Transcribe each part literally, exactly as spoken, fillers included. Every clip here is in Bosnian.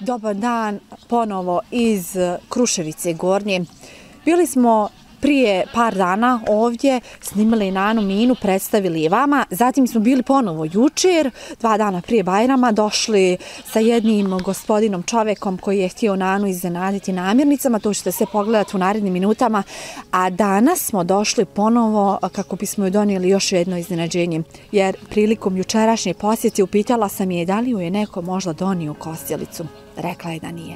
Dobar dan ponovo iz Kruševice Gornje. Bili smo prije par dana ovdje, snimali Nanu Minu, predstavili je vama. Zatim smo bili ponovo jučer, dva dana prije Bajrama, došli sa jednim gospodinom, čovekom koji je htio Nanu iznenaditi namirnicama. To ćete se pogledati u narednim minutama. A danas smo došli ponovo kako bismo joj donijeli još jedno iznenađenje. Jer prilikom jučerašnje posjete upitala sam je da li ju je neko možda donio kosilicu. Rekla je da nije.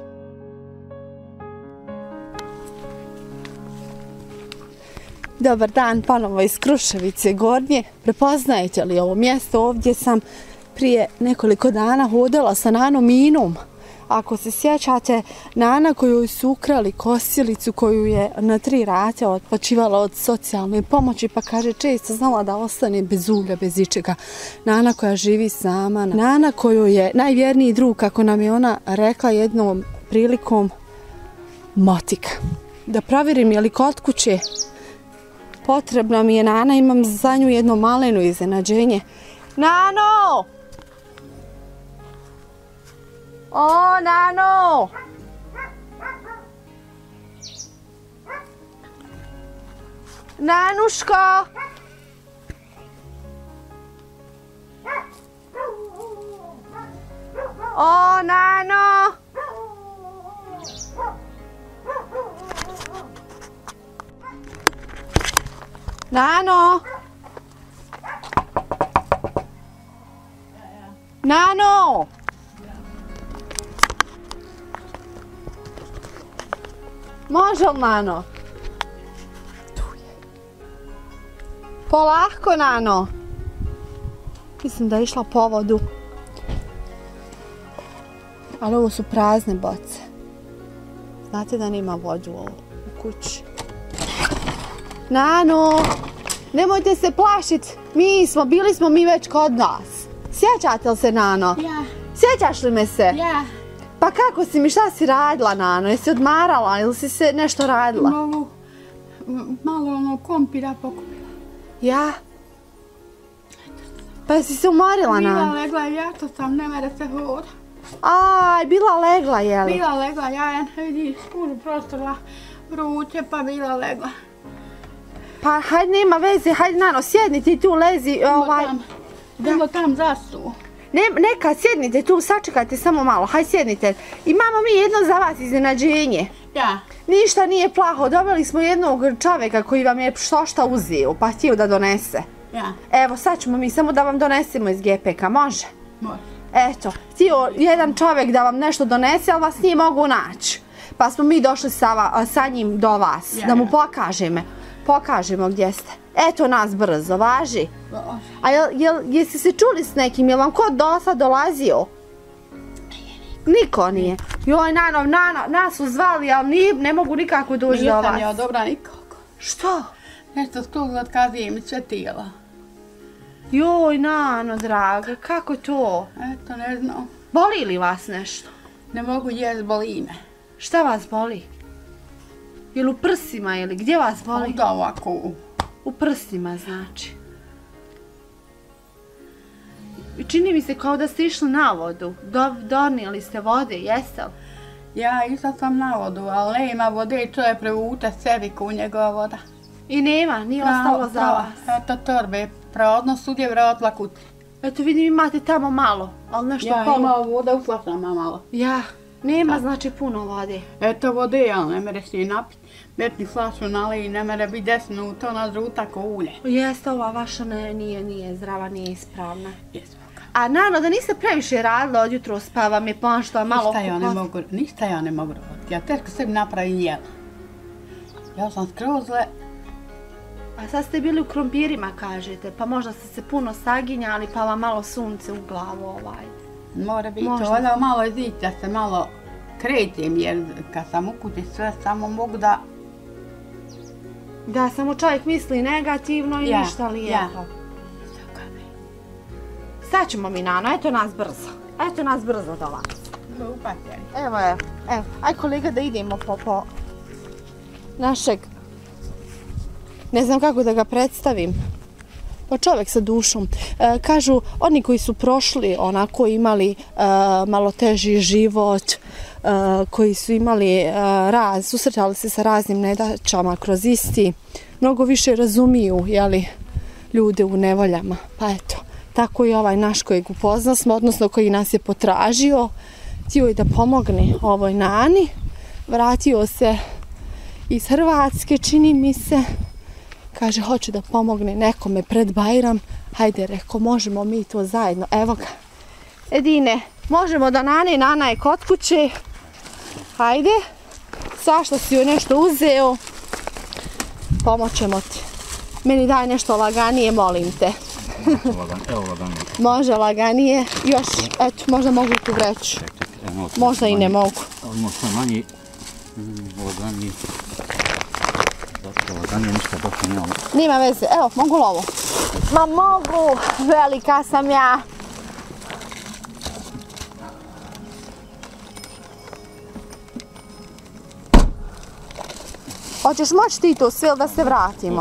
Dobar dan, ponovo iz Kruševice Gornje. Prepoznajete li ovo mjesto? Ovdje sam prije nekoliko dana hodala sa Nanom Minom. Ako se sjećate, Nana koju su ukrali kosilicu, koju je na tri rate otplaćivala od socijalne pomoći, pa kaže često znala da ostane bez ulja, bez ičega. Nana koja živi sama, Nana koju je najvjerniji drug, kako nam je ona rekla jednom prilikom, motika. Da provjerim je li kod kuće. Potrebna mi je Nana, imam za nju jedno maleno iznenađenje. Nano! O, Nano! Nanuško! O, Nano! Nano! Nano! Može li, Nano? Tu je. Polako, Nano. Mislim da je išla po vodu. Ali ovo su prazne boce. Znate da nema vodu u kući. Nano, nemojte se plašiti, mi smo, bili smo mi već kod nas. Sjećate li se, Nano? Ja. Sjećaš li me se? Ja. Pa kako si mi, šta si radila, Nano? Jesi odmarala ili si se nešto radila? Mogu malo ono kompira pokupila. Ja? Pa jesi se umorila, Nano? Bila legla, ja to sam, ne mere se hoda. Aj, bila legla, jeli? Bila legla, ja vidiš, puno prostorila vruće, pa bila legla. Pa hajde, nema veze, hajde, Nano, sjedni ti tu, lezi, ovaj... Bilo tam zasu. Ne, neka, sjednite tu, sačekajte samo malo, hajde sjednite. Imamo mi jedno za vas iznenađenje. Ja. Ništa nije plaho, dobili smo jednog čovjeka koji vam je što šta uzeo, pa htio da donese. Ja. Evo, sad ćemo mi samo da vam donesemo iz G P K, može? Može. Eto, htio jedan čovjek da vam nešto donese, ali vas nije mogu naći. Pa smo mi došli sa, sa njim do vas, ja, da mu ja. pokažemo. Pokažemo gdje ste. Eto nas brzo, važi. A jel, jel, jeste se čuli s nekim? Jel vam ko do sad dolazio? Niko nije. Joj, Nano, Nano, nas su zvali, ali ni, ne mogu nikako doći do vas. Nisam ja dobra nikako. Što? Nešto skoro otkazuje mi sve tijela. Joj, Nano, draga, kako to? Eto, ne znam. Boli li vas nešto? Ne mogu jest, boli me. Šta vas boli? Jel u prsima ili gdje vas boli? Da, ovako. U prstima, znači. Čini mi se kao da ste išli na vodu. Do, donijeli ste vode, jeste li? Ja išla sam na vodu, ali nema vode i to je prevuta sebi ku njegova voda. I nema, nije ostalo za vas. Eto torbe, prazno sudje vratila kuti. Eto vidim imate tamo malo, ali nešto ja, polu. Ja imao voda, ušla sam malo. Ja, nema da. Znači puno vode. Eto vode, ali ne mere se i napiti. Metni flašu naliji, ne mere biti desno, to nas žuta ko ulje. Jeste, ova vaša ne, nije, nije zdrava, nije ispravna. Jesmo. A Nano, da niste previše radila od jutro, pa vam je pošto malo... Ništa ja ne mogu, ništa ja ne mogu raditi. Ja teško sebi napravim jela. Ja sam skroz le... A sad ste bili u krompirima, kažete, pa možda ste se puno saginjali, pa vam malo sunce u glavu ovaj. Mora biti, valjda malo izići da se malo krećem, jer kad sam u kući sve samo mogu da... Da, samo čovjek misli negativno i ja, ništa lijepo. Ja. Sad ćemo mi, Nano, eto nas brzo. Eto nas brzo do vas. Evo, evo, evo. Aj kolega da idemo po, po našeg, ne znam kako da ga predstavim, Pa čovjek sa dušom. E, kažu, oni koji su prošli onako imali e, malo teži život, e, koji su imali e, raz, susretali se sa raznim nedaćama kroz isti, mnogo više razumiju, jeli, ljude u nevoljama. Pa eto, tako i ovaj naš kojeg upoznao smo, odnosno koji nas je potražio, htio je da pomogne ovoj Nani, vratio se iz Hrvatske, čini mi se, kaže, hoće da pomogne nekome pred Bajram. Hajde, reko, možemo mi to zajedno. Evo ga. Edine, možemo da Nani, Nana je kod kuće. Hajde. Svašta si joj nešto uzeo. Pomoćemo ti. Meni daj nešto laganije, molim te. Evo laganije. Može laganije. Još, eto, možda mogu tu vreću. Možda i ne mogu. Ali možda manji. Laganije. Laganije ništa dok nemamo. Nima veze. Evo, mogu li ovo? Ma mogu. Velika sam ja. Hoćeš moći ti to sve da se vratimo?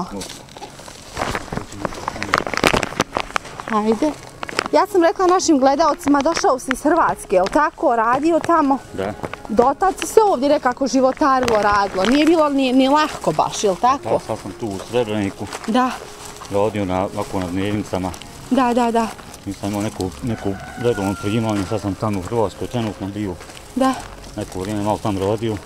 Hajde. Ja sam rekla našim gledaocima, došao si iz Hrvatske, jel tako? Radio tamo? Da. Dotad si se ovdje nekako životarilo, radilo. Nije bilo ni, ni lahko baš, jel tako? Da, sad sam tu u Srebreniku. Da. Radio na, ovako na dnevnicama. Da, da, da. Nisam imao neku, neku redovnu primanje, sad sam tamo u Hrvatskoj trenutno bio. Da. Neko vrijeme malo tam radio.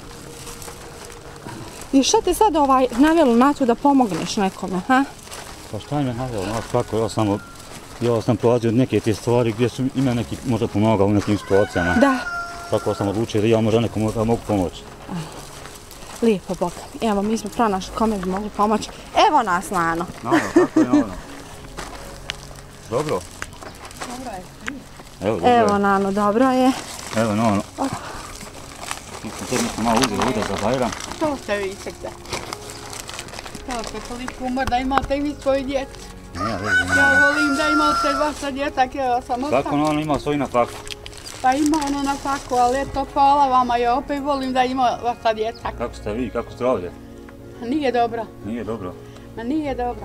I šta te sad ovaj navjelo na to da pomogneš nekome, ha? Pa šta me navjelo, znaš kako, ja sam, ja sam prolazio neke te stvari gdje su ima neki možda pomagao u nekim situacijama. Da. Tako sam odlučio da ja možda nekom možda mogu pomoći. Lijepo, Boga. Evo, mi smo pronašli kome bi mogli pomoći. Evo nas, Nano. Nano, kako je Nano? Dobro? Dobro je. Evo, dobro Evo, je. Nano, dobro je. Evo, Nano. Mislim, to nisam malo uzelo uda za Bajram. Što ste vi sekte? Kao ste toliko umor da imate i vi svoju djecu. Ne, veze, Ja ne. volim da imate vaša djeca, ja sam Kako ostala. Nano ima svoj na faktu? Pa ima ono na faku, ali eto, hvala vama, ja opet volim da ima vaša djeca. Kako ste vi, kako ste ovdje? Nije dobro, Nije dobro. ma nije dobro.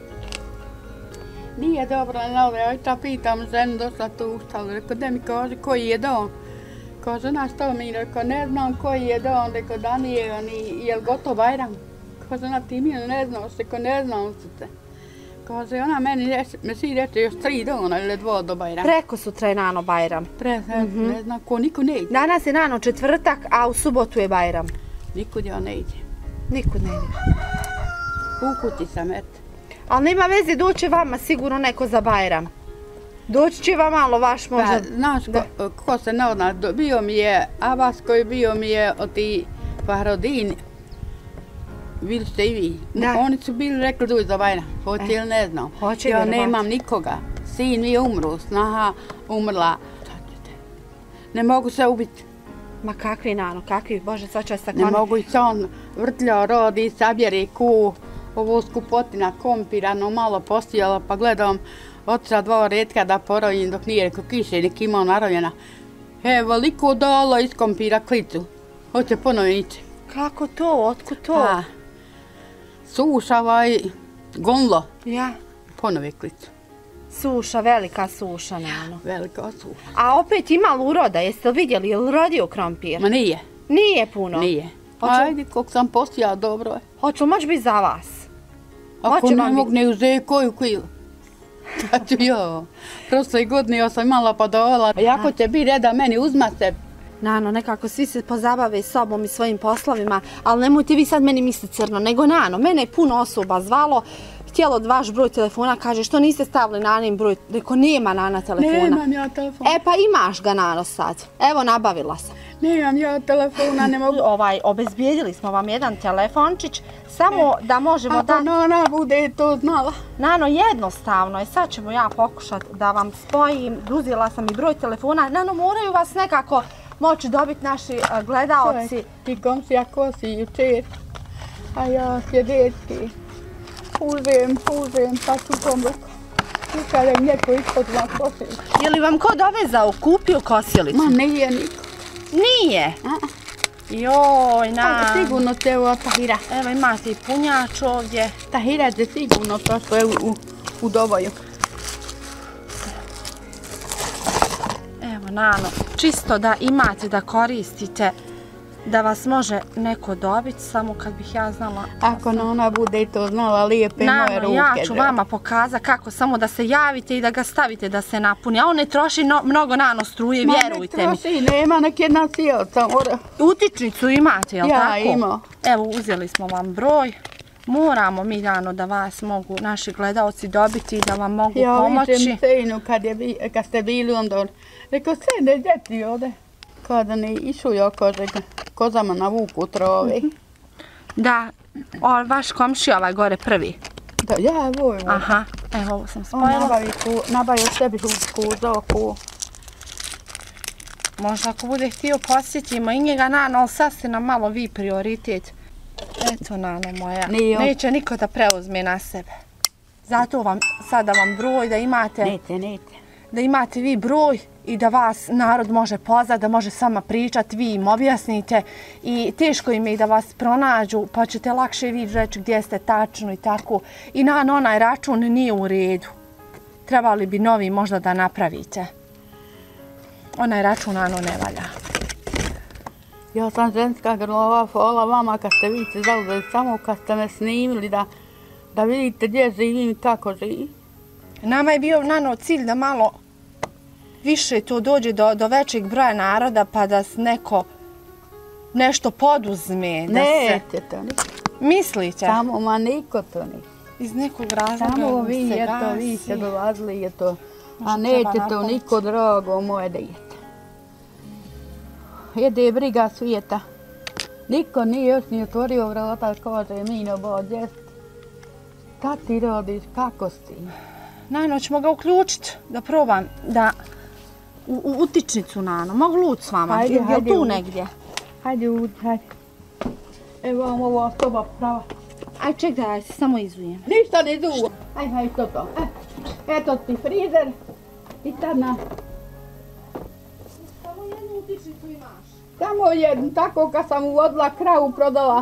Nije dobro, ne, ja ta pitam ženu, došla tu ustala, rekao, da mi kaže koji je dom. Kaže, znaš što mi, rekao, ne znam koji je dom, rekao, da nije, ni, je li gotov Bajram? Kaže, ona ti mi ne znaš, rekao, ne znam se. Kaže, ona meni reče, me svi reče još tri dana ili dvo do Bajrama. Preko sutra je Nano Bajram. Pre, ne, Mhm. ne znam ko, niko ne ide. Danas je Nano četvrtak, a u subotu je Bajram. Nikud ja ne ide. Nikud ne ide. U kući sam, eto. Ali nema veze, doće vama sigurno neko za Bajram. Doći će vam malo vaš možda... Pa, znaš ko, ko se ne odna, do- bio mi je Abbas koji bio mi je od ti Fahrodin. Bili ste i vi. Da. Oni su bili rekli doći za Bajram. Hoće E, ili ne znam. hoće Ja vjerovatno. nemam nikoga. Sin mi je umro, snaha umrla. Šta ćete? Ne mogu se ubiti. Ma kakvi Nano, kakvi, Bože, sačuvaj sa Ne mogu i se on vrtljao, rodi, sabjeri ku, ovo skupotina kompira, no malo postojala, pa gledam otišla dva redka da porojim dok nije rekao kiše, nek imao narovljena. Evo, liko dala iz kompira klicu. Hoće ponovno ići. Kako to, otkud to? Pa, suša ovaj gonlo, Ja, ponovi klicu. suša, velika suša, Nano. Velika suša. A opet ima li uroda, jeste li vidjeli, je li rodio krompir? Ma nije, Nije puno. nije. Hoću- Ajde, koliko sam postojao, dobro je. Hoće li moći biti za vas? Ako Hoće ne vam mogu ne uzeti koju kilu. Da ću ja. Prošle godine ja sam imala pa dovala. Jako će biti reda meni uzmate. Nano, nekako svi se pozabave sobom i svojim poslovima, ali nemojte vi sad meni misliti crno, nego Nano, mene je puno osoba zvalo, htjelo vaš broj telefona, kaže što niste stavili Nanin broj, rekao nema Nana telefona. Nemam ja telefon. E pa imaš ga Nano sad, evo nabavila sam. Nemam ja telefona, ne mogu. Ovaj, obezbijedili smo vam jedan telefončić, samo da možemo Ako da... Nana bude to znala. Nano, jednostavno je, sad ćemo ja pokušati da vam spojim, uzela sam i broj telefona, Nano, moraju vas nekako moći dobiti naši uh, gledaoci. Čovjek, ti komšija kosi jučer, a ja sljedeći. Uzem, uzem, pa ću pomoći. Nikada im neko ispod vam kosi. Je li vam ko dovezao, kupio kosilicu? Ma nije niko. Nije. A, Joj, a, na. sigurno se evo Tahira. Evo imate i punjač ovdje. Tahira će sigurno prošlo je u, u u Doboju. Evo, Nano, čisto da imate da koristite, da vas može neko dobiti, samo kad bih ja znala... Ako ona bude to znala, lijepe moje ruke. Nano, ja ću vama pokazati kako, samo da se javite i da ga stavite da se napuni. A on ne troši no, mnogo Nano struje, Ma vjerujte mi. ne troši, nema nek jedna sjelca. Utičnicu imate, jel ja, tako? Ja, ima. Evo, uzeli smo vam broj. Moramo mi, Nano, da vas mogu naši gledalci dobiti i da vam mogu ja, pomoći. Ja vidim Sejnu kad, kad ste bili onda. Rekao, Sejne, gdje ti ode? Kada ne išu joko, rekao, kozama na vuku trovi. Da, o, vaš komšija ovaj gore prvi. Da, ja, voj. Aha, evo, ovo sam spojila. On nabavi, nabavi od sebi husku, zoku. Možda ako bude htio posjetimo i njega, Nano, ali sad ste nam malo vi prioritet. Eto, Nano moja, Nijo. Neće niko da preuzme na sebe. Zato vam, sada vam broj da imate... Nete, nete. Da imate vi broj i da vas narod može pozvati, da može sama pričati, vi im objasnite i teško im je i da vas pronađu, pa ćete lakše vi reći gdje ste tačno i tako. I Nano, onaj račun nije u redu. Trebali bi novi možda da napravite. Onaj račun, Nano, ne valja. Ja sam ženska grlova, hvala vama kad ste vi se zauzeli, samo kad ste me snimili da, da vidite gdje živim i kako živim. Nama je bio, Nano, cilj da malo više to dođe do, do većeg broja naroda pa da neko nešto poduzme. Da Neće se... to niko. Mislite? Samo, ma niko to niko. Iz nekog razloga Samo vi se je gasi. to, vi se dolazili je to. Možda A neće to napraviti. niko, drago moje, da jete. Jede briga svijeta. Niko nije još ni otvorio vrata, kaže Mino, bođe. Šta ti radiš, kako si? Nano, ćemo ga uključiti da probam da u, u utičnicu, Nano. Mogu luć s vama? Hajde, Je li hajde, tu uđi. negdje? Hajde, uđi, hajde. Evo vam ova soba prava. Aj, ček da ja se samo izujem. Ništa ne duvo. Aj, hajde, to to. E, eto ti frizer. I sad na... Samo jednu utičnicu imaš. Samo jednu, tako kad sam uvodila kravu, prodala.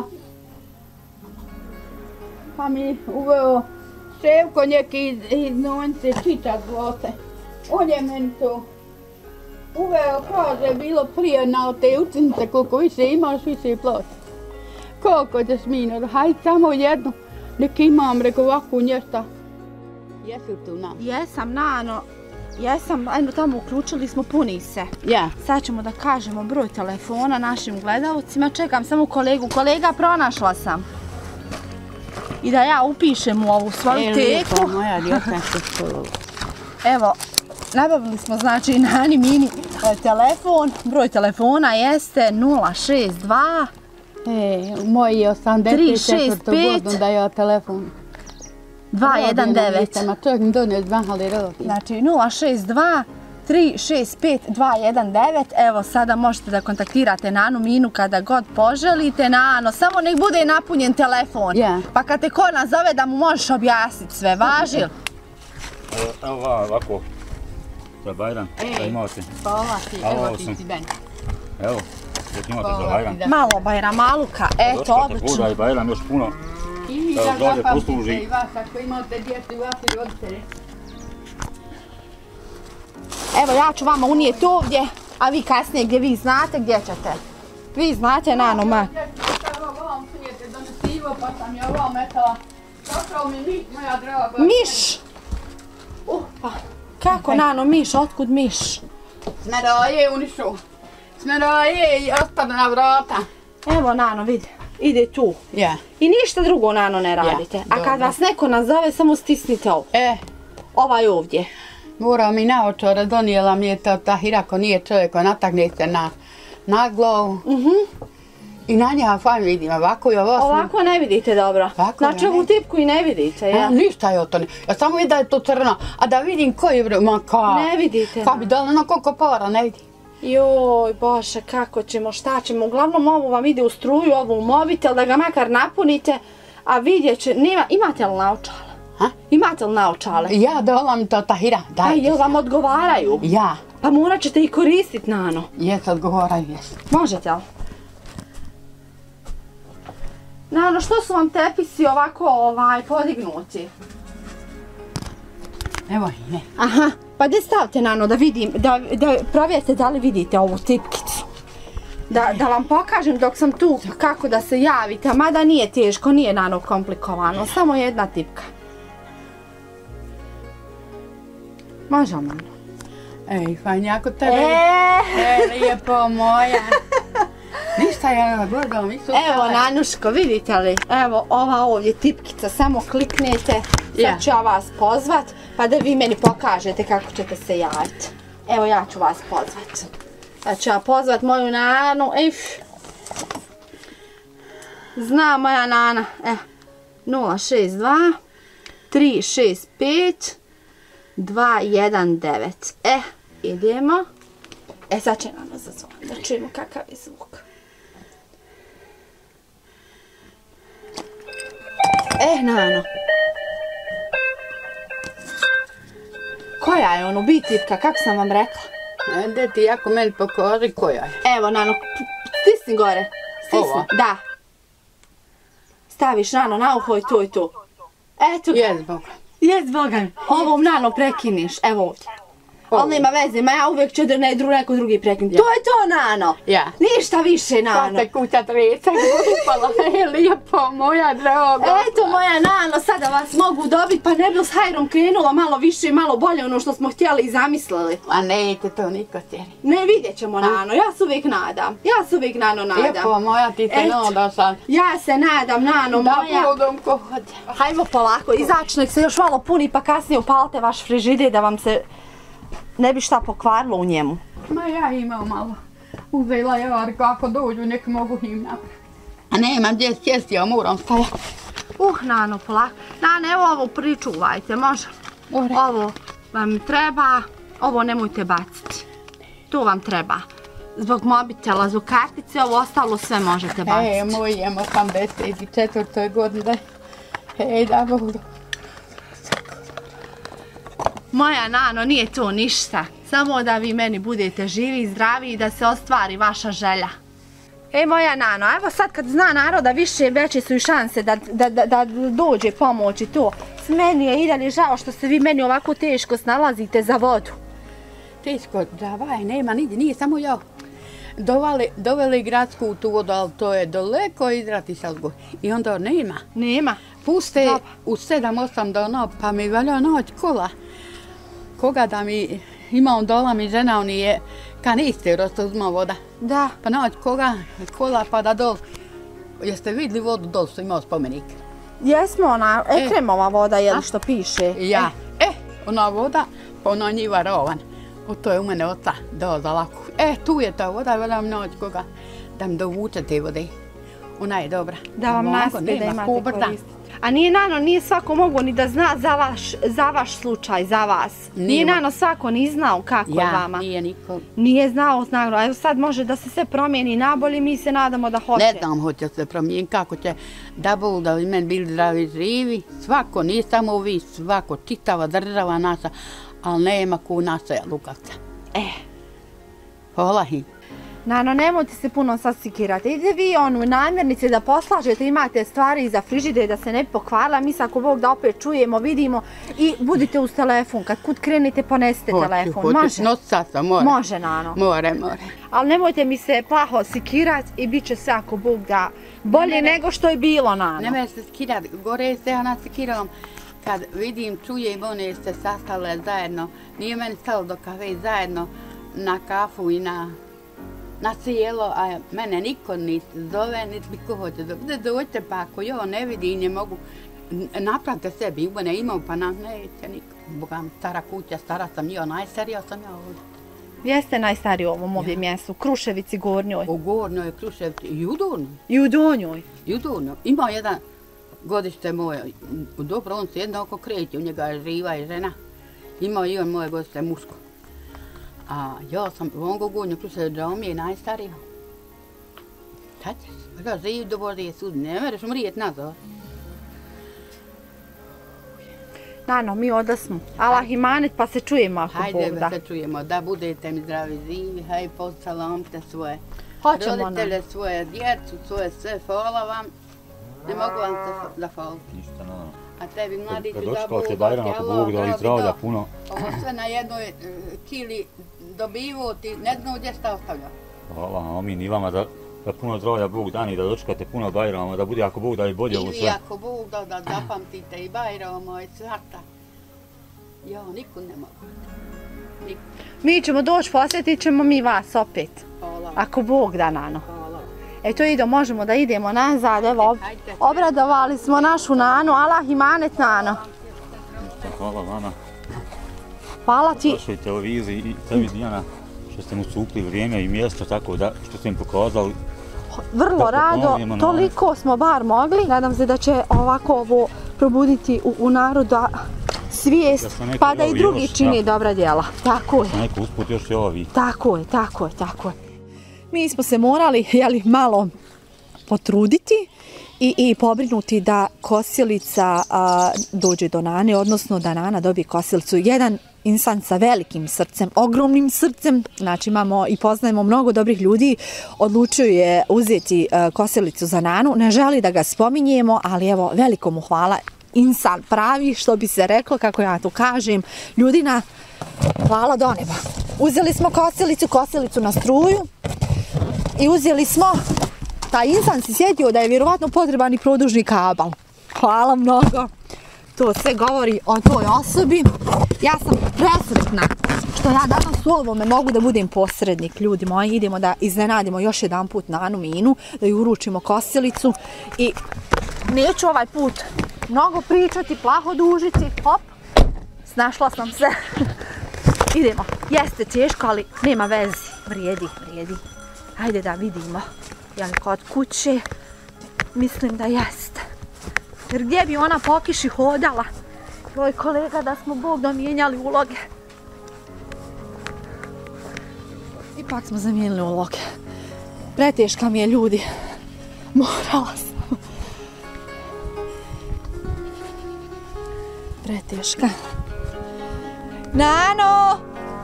Pa mi uveo Ševko neki iz, iz Nonce, Čiča zvote. On je meni to uveo, kaže, bilo prije na te učenice, koliko više imaš, više i plati. Koliko ćeš Mino, hajde samo jednu, nek imam, reko ovakvu nješta. Jesi tu nam? Jesam, Nano. Jesam, ajmo tamo, uključili smo, puni se. Ja. Sad ćemo da kažemo broj telefona našim gledalcima. Čekam samo kolegu. Kolega, pronašla sam. I da ja upišem u ovu svoju E, teku. lijepo, moja djeca se skoro. Evo, nabavili smo znači Nani Mini e, telefon. Broj telefona jeste nula šest dva E, moj je osamdeset četvrtu godinu da je telefon. dva jedan devet. Ma čovjek mi dones dva, ali rodi. Znači nula šest dva tri šest pet dva jedan devet. Evo, sada možete da kontaktirate Nanu Minu kada god poželite. Nano, samo nek bude napunjen telefon. Ja. Pa kad te ko nazove da mu možeš objasniti sve. Važi li? Evo ovako, za Bajram, da imate. Hvala ti, A, evo ovo ti sam. si meni. Evo, da imate za Hvala Bajram. ti, da. Malo Bajramaluka, eto, Dočekate odlično. Buda i Bajram još puno. I vi Evo, da dolje zapamtite posluži. i vas ako imate djecu i vaši roditelji. Evo, ja ću vama unijeti ovdje, a vi kasnije gdje vi znate gdje ćete. Vi znate, Nano, ma. Ja sam ovom prijete donesivo pa sam je ovom metala. Došao mi miš, moja draga. Miš! Uh, pa, kako, Nano, miš? Otkud miš? Smeroje unišu. Smeroje i ostane na vrata. Evo, Nano, vidi, ide tu. Ja. I ništa drugo, Nano, ne radite. A kad dobro. vas neko nazove, samo stisnite ovo. E, Ovaj ovdje. moram mi naočare, donijela mi je to ta hirako, nije čovjek, natakne se na, na glavu. Mhm. I na njega fajn vidim, ovako i ovo. Ovako ne vidite dobro. Ovako Znači ne ovu vidim. tipku i ne vidite, Ja. ja? Ništa je o to ne. Ja samo vidim da je to crno, a da vidim koji je, ma ka. Ne vidite. Ka bi dala na koliko para, ne vidim. Joj, Bože, kako ćemo, šta ćemo? Uglavnom ovo vam ide u struju, ovo u mobitel, da ga makar napunite, a vidjet će, nema, imate li naočale? Ha? Imate li naočale? Ja dala mi to ta hira, A daj. jel vam odgovaraju? Ja, Pa morat ćete ih koristit, Nano. jes odgovaraju, jes. Možete li? Nano, što su vam tepisi ovako ovaj, podignuti? Evo i ne. Aha, pa gdje stavite, Nano, da vidim, da, da provjerite da li vidite ovu tipkicu. Da, da vam pokažem dok sam tu kako da se javite, mada nije teško, nije, Nano, komplikovano, samo jedna tipka. Može, Nano. Ej, fajnjako tebe. Eee! E, lijepo moja. Ništa ja gledam, mi su Evo, Nanuško, vidite li? Evo, ova ovdje tipkica, samo kliknete, Ja. sad ću ja vas pozvat, pa da vi meni pokažete kako ćete se javiti. Evo, ja ću vas pozvat. Sad ću ja pozvat moju Nanu, if. Zna moja Nana, e, nula šest dva tri šest pet dva jedan devet. E, idemo. E, sad će Nana zazvoniti, da čujemo kakav je zvuk. E, Nano. Koja je ono bitipka, kako sam vam rekla? Ede ti jako meni pokaži koja je. Evo, Nano, stisni gore. Stisni, Ovo? da. Staviš, Nano, na uho i to i to. Eto ga. Jes Boga. Jes, Bogan. Ovom, Nano, prekiniš. Evo ovdje. Ali nema veze, ma ja uvijek ću da ne dru, neko drugi prekinuti. Ja. To je to, Nano. Ja. Ništa više, Nano. Sad te kuća treca upala. E, lijepo moja draga. Eto moja Nano, sada vas mogu dobiti, pa ne bi s Hajrom krenula malo više i malo bolje ono što smo htjeli i zamislili. A neće to niko tjeri. Ne, vidjet ćemo, Nano, ja se uvijek nadam. Ja se uvijek, Nano, nadam. Lijepo moja, ti se Eto. nada sad. Ja se nadam, Nano, Da moja. budem ko hoće. Hajmo polako, izaći nek se još malo puni pa kasnije upalite vaš frižider da vam se ne bi šta pokvarilo u njemu. Ma ja imam malo. Uzela ja, kako dođu, nek mogu im napraviti. A nemam gdje sjesti, ja moram stajati. Uh, Nano, polako. Nano, evo ovo pričuvajte, može? Ovo vam treba, ovo nemojte baciti. To vam treba. Zbog mobitela, zbog kartice, ovo ostalo sve možete baciti. E, moj je osamdeset četvrtoj godine. Ej, da budu. Moja Nano, nije to ništa. Samo da vi meni budete živi i zdravi i da se ostvari vaša želja. E, moja Nano, evo sad kad zna naroda više, veće su i šanse da, da, da, da dođe pomoć i to. S meni je i dalje žao što se vi meni ovako teško snalazite za vodu. Teško, davaj, nema nigdje, nije samo ja. Dovali, doveli gradsku tu vodu, ali to je daleko izrati salgu. I onda nema. Nema. Puste Dobro. u sedam osam dana, pa mi valja naći kola. Koga da mi, imam dola mi žena, on je kanister, uzma voda. Da. Pa naći koga, kola pa da dol. Jeste vidjeli vodu, dol su imao spomenik. Jesmo ona, Ekremova voda, je li A? što piše? Ja, e, ona voda, pa ona njiva rovan. O, to je u mene oca, dao za laku. E, tu je ta voda, velim naći koga da mi dovuče te vode. Ona je dobra. Da vam Ovako naspe da nema imate kubrda. koristiti. A nije, Nano, nije svako mogo ni da zna za vaš, za vaš slučaj, za vas. Nije, Nije mo- Nano svako ni znao kako je Ja, vama. nije niko. Nije znao, znao. Evo sad može da se sve promijeni nabolje, mi se nadamo da hoće. Ne znam hoće se promijeniti, kako će da budu da bi meni bili zdravi i živi. Svako, nije samo vi, svako, čitava država naša, ali nema ko naša Lukavca. E, Hvala im. Nano, nemojte se puno sad sikirati. Ide vi onu namjernice da poslažete, imate stvari iza frižide da se ne bi pokvarila. Mi se ako Bog da opet čujemo, vidimo i budite uz telefon. Kad kud krenete ponesite telefon. Hoću, Može? noć sasa, more. Može, Nano. More, more. Ali nemojte mi se plaho sikirati i bit će sve ako Bog da bolje Ne, ne. nego što je bilo, Nano. Ne me se skirat, gore se ja naskiram. Kad vidim, čujem, one se sastale zajedno. Nije meni stalo do kafe zajedno na kafu i na, na cijelo, a mene niko niti zove, niti mi ko hoće zove. Dođite pa ako jo ne vidi i ne mogu, n- napravite sebi, u mene imam pa nam neće niko. Boga mi stara kuća, stara sam ja, najstarija sam ja ovdje. Jeste najstariji u ovom ovdje mjestu, Kruševici Gornjoj. U Gornjoj, Kruševci i u Donjoj. I u Donjoj. I u Donjoj. Ima jedan godište moje, dobro, on se jedno oko kreće, u njega je živa i žena. Imao i on moje godište muško. A ja sam u ovom Gornjoj Kruševici, da on mi je najstariji. Šta ćeš? Ja živ do Božije sud, ne mereš umrijet nazad. Nano, mi odasmo. Allah imanet pa se čujemo ako Hajde Bog da. se čujemo, da budete mi zdravi živi, haj posalamte svoje Hoćemo, roditelje, svoje djecu, svoje sve, hvala vam. Ne mogu vam se zahvaliti. Ništa, no. A tebi mladiću Kad za dočekate Bog, Bajram, ako Bog da i zdravlja puno. Ovo sve na jednoj e, kili dobivo ti, ne znam gdje šta ostavlja. Hvala, amin i vama da, da puno zdravlja Bog dani, da dočekate puno Bajrama, da bude ako Bog da i bolje ovo I vi sve. ako Bog da, da zapamtite i Bajrama i svata. Ja, nikud ne mogu. Nikud. Mi ćemo doći, posjetit ćemo mi vas opet. Hvala. Ako Bog da, Nano. Hvala. Eto ido, možemo da idemo nazad, evo, ob- Hajde. obradovali smo našu Nanu, Allah imanet Nano. Hvala vama, Hvala ti, vašoj televiziji i tebi Dijana, što ste mu cukli vrijeme i mjesto, tako da što ste im pokazali. vrlo Kako rado, pomogljemo na toliko smo bar mogli. Nadam se da će ovako ovo probuditi u, u naroda svijest, Da se neko pa da i javi drugi još, čini da. dobra djela. Tako je, Neko usput još i ovi. tako je, tako je, tako je. Mi smo se morali, jeli, malo potruditi i, i pobrinuti da kosilica a, dođe do Nane, odnosno da Nana dobije kosilicu. Jedan insan sa velikim srcem, ogromnim srcem, znači imamo i poznajemo mnogo dobrih ljudi, odlučio je uzeti a, kosilicu za Nanu. Ne želi da ga spominjemo, ali evo, veliko mu hvala. Insan pravi, što bi se reklo, kako ja to kažem, ljudina, hvala do neba. Uzeli smo kosilicu, kosilicu na struju i uzeli smo, taj insan se sjetio da je vjerovatno potreban i produžni kabel. Hvala mnogo. To sve govori o toj osobi. Ja sam presretna što ja danas u ovome mogu da budem posrednik, ljudi moji. Idemo da iznenadimo još jedan put Nanu Minu, da ju uručimo kosilicu i neću ovaj put mnogo pričati, plaho dužiti. Hop, snašla sam se. Idemo. Jeste teško, ali nema vezi. Vrijedi, vrijedi. Hajde da vidimo. Jel kod kuće? Mislim da jeste. Jer gdje bi ona po kiši hodala? Joj kolega, da smo Bog da mijenjali uloge. Ipak smo zamijenili uloge. Preteška mi je, ljudi. Morala sam. Preteška. Nano!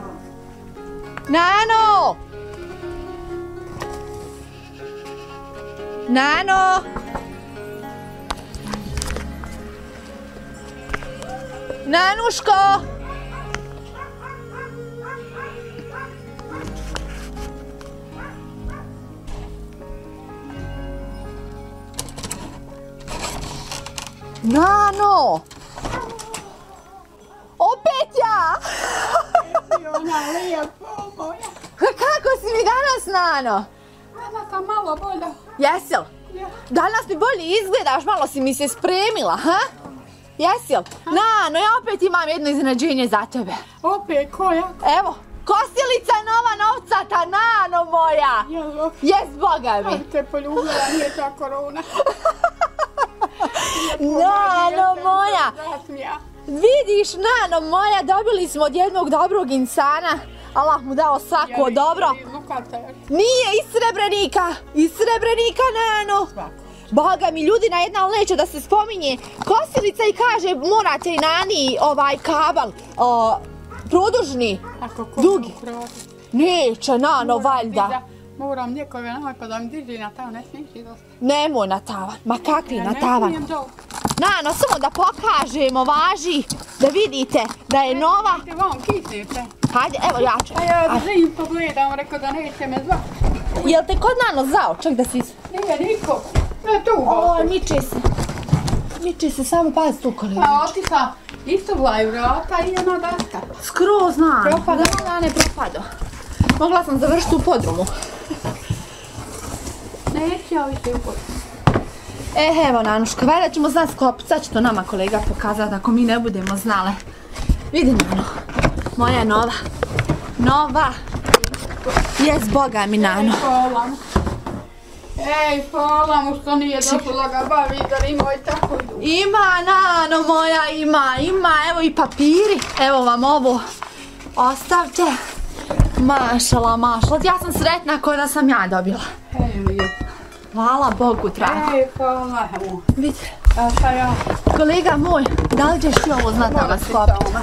Nano! Nano! Nanuško! Nano! Opet ja! Ona lijepo moja. Kako si mi danas, Nano? Danas sam malo bolja. Jesel? Ja. Danas mi bolje izgledaš, malo si mi se spremila, ha? Jesel? Nano, ja opet imam jedno iznenađenje za tebe. Opet koja? Evo, kosilica nova novcata, Nano moja! Jel, Jes, Boga mi! Kad te poljubila, nije ta korona. Nano moja! Ja. Vidiš, Nano moja, dobili smo od jednog dobrog insana. Allah mu dao svako dobro. Nije iz Srebrenika, iz Srebrenika, Nano. Boga mi, ljudina jedna, ali neće da se spominje. Kosilica i kaže, morate i Nani ovaj kabel, o, produžni, dugi. Neće, Nano, valjda. Moram njekoga nako da mi diži na tavan, ne smiješ i dosta. Nemoj na tavan, ma kakvi na tavan. Nano, samo da pokažemo, važi, da vidite da je nova. Hajde vam, kisnite. Hajde, evo ja ću. A ja živim to gledam, rekao da neće me zvati. Jel te kod Nano zvao? Čak da si... Nije niko. Ne tu. O, miče se. Miče se, samo pazi tu kolega. A otišla, isuvlaju vrata i jedna daska. Skroz znam. Propado. Da, da, ne propado. Mogla sam završiti u podrumu. Neće ja više u podrumu. E, evo, Nanuška, valjda ćemo znati sklopiti. Sad će to nama kolega pokazati ako mi ne budemo znale. Vidi, Nano, moja nova. Nova. Jes, Boga mi, Nano. Hvala mu. Ej, hvala mu što nije došlo da ga bavi, da ima i tako idu. Ima, Nano moja, ima, ima. Evo i papiri. Evo vam ovo. Ostavite. Mašala, mašala. Ja sam sretna ko da sam ja dobila. Ej, lijepo. Hvala Bogu, trago. Ej, hvala mu. Vidi. A šta ja? Kolega moj, da li ćeš ti ovo znati da ga sklopiti?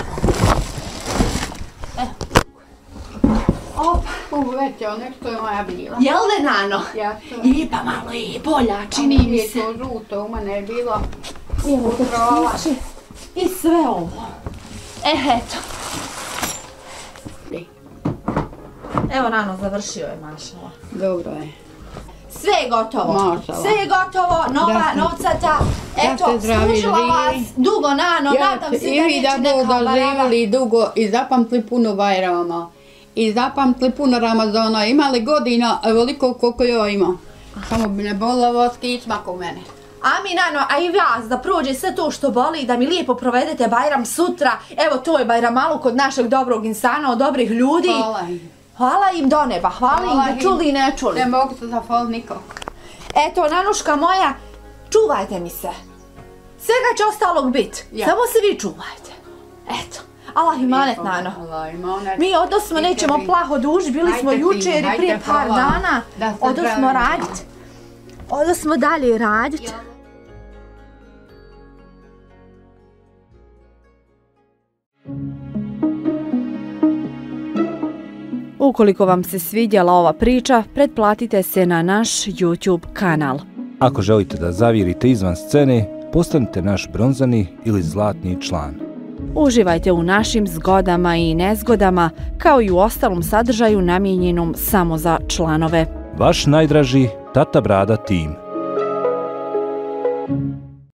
E. Opa. U, već je nešto je moja bila. Jel da, Nano? Ja to. I pa malo i bolja, čini mi se. To žuto u mene je bilo. I evo tekstići. I sve ovo. E, eto. Evo, Nano, završio je, mašala. Dobro je. Sve je gotovo. Mašala. Sve je gotovo, nova, novcata. Eto, služila vas dugo, Nano, nadam se da neće neka baraba. I vi da živjeli dugo i zapamtili puno Bajrama. I zapamtili puno Ramazana. Imali godina veliko koliko ja imam. Samo bi ne bolilo skičma ko mene. Amin, Nano, a i vas da prođe sve to što boli, da mi lijepo provedete Bajram sutra. Evo, to je Bajramalu kod našeg dobrog insana, od dobrih ljudi. Hvala im. Hvala im do neba, hvala, hvala im da čuli i ne čuli. Ne mogu se zahvaliti nikog. Eto, Nanuška moja, čuvajte mi se. Svega će ostalog bit, ja. Samo se vi čuvajte. Eto, Allah imanet, Nano. Allah imanet. Mi odnosno nećemo plaho duži, bili smo jučer i prije par dana. Odnosmo radit. Odnosmo dalje radit. Ukoliko vam se svidjela ova priča, pretplatite se na naš YouTube kanal. Ako želite da zavirite izvan scene, postanite naš bronzani ili zlatni član. Uživajte u našim zgodama i nezgodama, kao i u ostalom sadržaju namijenjenom samo za članove. Vaš najdraži Tata Brada tim.